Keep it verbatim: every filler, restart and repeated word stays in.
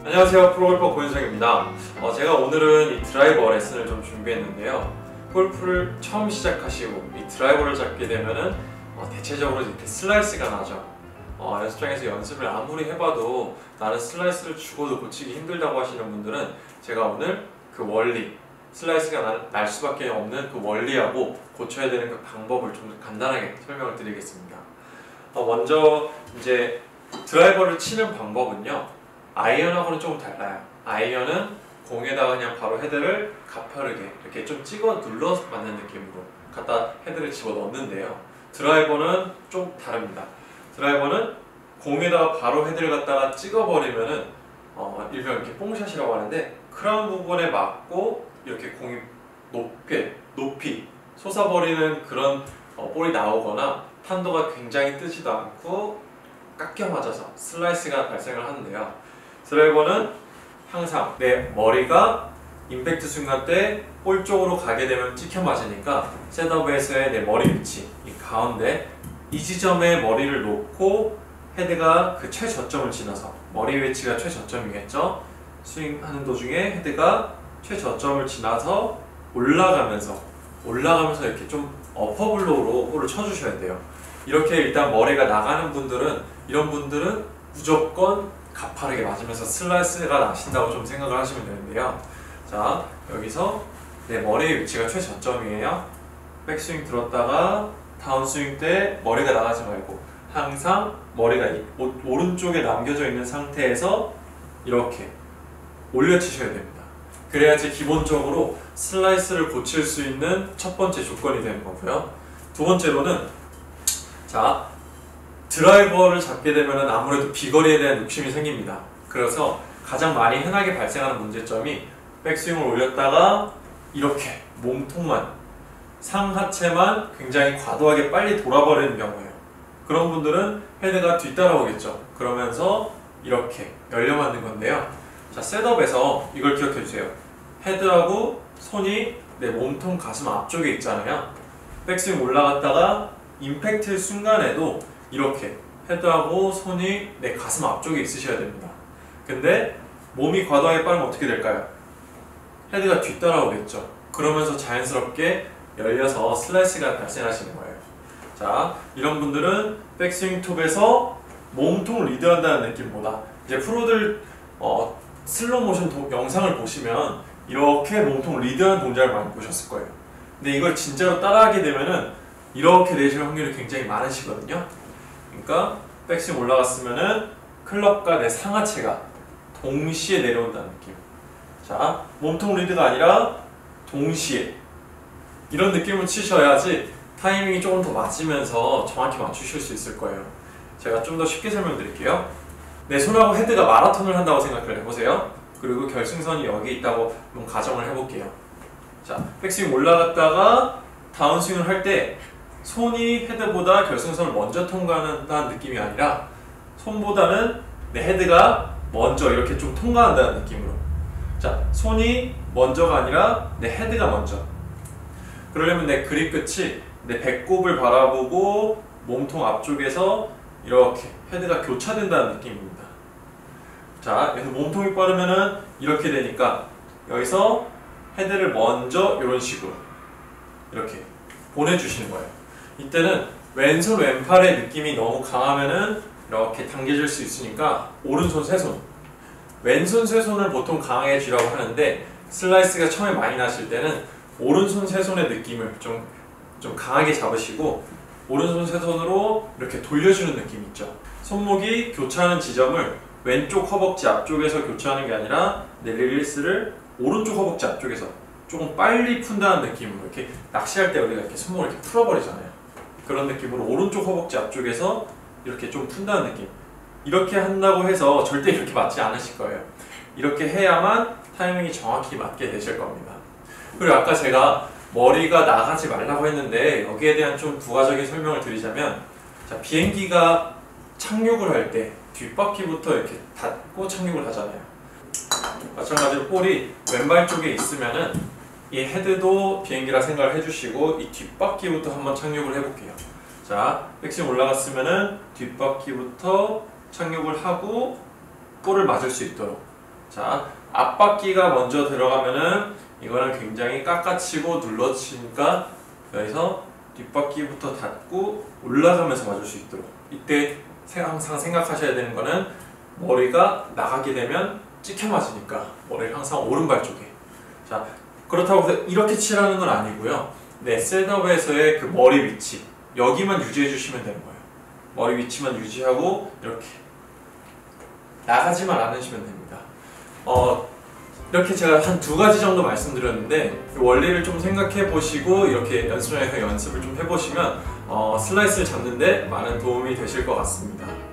안녕하세요, 프로골퍼 고현성입니다. 어, 제가 오늘은 이 드라이버 레슨을 좀 준비했는데요. 골프를 처음 시작하시고 이 드라이버를 잡게 되면은 어, 대체적으로 이렇게 슬라이스가 나죠. 어, 연습장에서 연습을 아무리 해봐도 나는 슬라이스를 죽어도 고치기 힘들다고 하시는 분들은 제가 오늘 그 원리, 슬라이스가 날, 날 수밖에 없는 그 원리하고 고쳐야 되는 그 방법을 좀 간단하게 설명을 드리겠습니다. 어, 먼저 이제 드라이버를 치는 방법은요, 아이언하고는 조금 달라요. 아이언은 공에다가 그냥 바로 헤드를 가파르게 이렇게 좀 찍어 눌러 맞는 느낌으로 갖다 헤드를 집어 넣는데요. 드라이버는 좀 다릅니다. 드라이버는 공에다가 바로 헤드를 갖다가 찍어버리면은 어, 일명 이렇게 뽕샷이라고 하는데, 크라운 부분에 맞고 이렇게 공이 높게 높이 솟아버리는 그런 어, 볼이 나오거나 탄도가 굉장히 뜨지도 않고 깎여 맞아서 슬라이스가 발생을 하는데요. 드라이버는 항상 내 머리가 임팩트 순간 때 볼 쪽으로 가게 되면 찍혀 맞으니까 셋업에서의 내 머리 위치, 이 가운데 이 지점에 머리를 놓고 헤드가 그 최저점을 지나서, 머리 위치가 최저점이겠죠? 스윙하는 도중에 헤드가 최저점을 지나서 올라가면서 올라가면서 이렇게 좀 어퍼블로우로 볼을 쳐주셔야 돼요. 이렇게 일단 머리가 나가는 분들은, 이런 분들은 무조건 가파르게 맞으면서 슬라이스가 나신다고 좀 생각을 하시면 되는데요. 자, 여기서 내 머리의 위치가 최저점이에요. 백스윙 들었다가 다운스윙 때 머리가 나가지 말고 항상 머리가 이, 오, 오른쪽에 남겨져 있는 상태에서 이렇게 올려치셔야 됩니다. 그래야지 기본적으로 슬라이스를 고칠 수 있는 첫 번째 조건이 되는 거고요. 두 번째로는, 자, 드라이버를 잡게 되면 아무래도 비거리에 대한 욕심이 생깁니다. 그래서 가장 많이 흔하게 발생하는 문제점이 백스윙을 올렸다가 이렇게 몸통만, 상하체만 굉장히 과도하게 빨리 돌아버리는 경우예요. 그런 분들은 헤드가 뒤따라오겠죠. 그러면서 이렇게 열려맞는 건데요. 자, 셋업에서 이걸 기억해 주세요. 헤드하고 손이 내 몸통 가슴 앞쪽에 있잖아요. 백스윙 올라갔다가 임팩트 순간에도 이렇게 헤드하고 손이 내 가슴 앞쪽에 있으셔야 됩니다. 근데 몸이 과도하게 빠르면 어떻게 될까요? 헤드가 뒤따라오겠죠. 그러면서 자연스럽게 열려서 슬라이스가 발생하시는 거예요. 자, 이런 분들은 백스윙 톱에서 몸통 리드한다는 느낌보다, 이제 프로들 어, 슬로우 모션 도, 영상을 보시면 이렇게 몸통 리드하는 동작을 많이 보셨을 거예요. 근데 이걸 진짜로 따라하게 되면은 이렇게 내실 확률이 굉장히 많으시거든요. 그러니까 백스윙 올라갔으면은 클럽과 내 상하체가 동시에 내려온다는 느낌. 자, 몸통 리드가 아니라 동시에 이런 느낌을 치셔야지 타이밍이 조금 더 맞으면서 정확히 맞추실 수 있을 거예요. 제가 좀 더 쉽게 설명드릴게요. 내 손하고 헤드가 마라톤을 한다고 생각을 해보세요. 그리고 결승선이 여기 있다고 한번 가정을 해볼게요. 자, 백스윙 올라갔다가 다운스윙을 할 때 손이 헤드보다 결승선을 먼저 통과한다는 느낌이 아니라 손보다는 내 헤드가 먼저 이렇게 좀 통과한다는 느낌으로. 자, 손이 먼저가 아니라 내 헤드가 먼저. 그러려면 내 그립 끝이 내 배꼽을 바라보고 몸통 앞쪽에서 이렇게 헤드가 교차된다는 느낌입니다. 자, 그래서 몸통이 빠르면은 이렇게 되니까 여기서 헤드를 먼저 이런 식으로 이렇게 보내주시는 거예요. 이때는 왼손 왼팔의 느낌이 너무 강하면은 이렇게 당겨질 수 있으니까 오른손 세손, 왼손 세손을 보통 강하게 쥐라고 하는데, 슬라이스가 처음에 많이 나실 때는 오른손 세손의 느낌을 좀, 좀 강하게 잡으시고 오른손 세손으로 이렇게 돌려주는 느낌 있죠. 손목이 교차하는 지점을 왼쪽 허벅지 앞쪽에서 교차하는 게 아니라 내 릴리스를 오른쪽 허벅지 앞쪽에서 조금 빨리 푼다는 느낌으로, 이렇게 낚시할 때 우리가 이렇게 손목을 이렇게 풀어버리잖아요. 그런 느낌으로 오른쪽 허벅지 앞쪽에서 이렇게 좀 푼다는 느낌. 이렇게 한다고 해서 절대 이렇게 맞지 않으실 거예요. 이렇게 해야만 타이밍이 정확히 맞게 되실 겁니다. 그리고 아까 제가 머리가 나가지 말라고 했는데 여기에 대한 좀 부가적인 설명을 드리자면, 자, 비행기가 착륙을 할 때 뒷바퀴부터 이렇게 닫고 착륙을 하잖아요. 마찬가지로 볼이 왼발 쪽에 있으면은 이 헤드도 비행기라 생각을 해주시고 이 뒷바퀴부터 한번 착륙을 해볼게요. 자, 백스윙 올라갔으면은 뒷바퀴부터 착륙을 하고 볼을 맞을 수 있도록 자, 앞바퀴가 먼저 들어가면은 이거는 굉장히 깎아치고 눌러치니까 여기서 뒷바퀴부터 닫고 올라가면서 맞을 수 있도록. 이때 항상 생각하셔야 되는 거는 머리가 나가게 되면 찍혀 맞으니까 머리를 항상 오른발 쪽에. 자, 그렇다고 해서 이렇게 치라는 건 아니고요. 네, 셋업에서의 그 머리 위치 여기만 유지해 주시면 되는 거예요. 머리 위치만 유지하고 이렇게 나가지만 않으시면 됩니다. 어, 이렇게 제가 한 두 가지 정도 말씀드렸는데 원리를 좀 생각해 보시고 이렇게 연습장에서 연습을 좀 해보시면 어, 슬라이스를 잡는데 많은 도움이 되실 것 같습니다.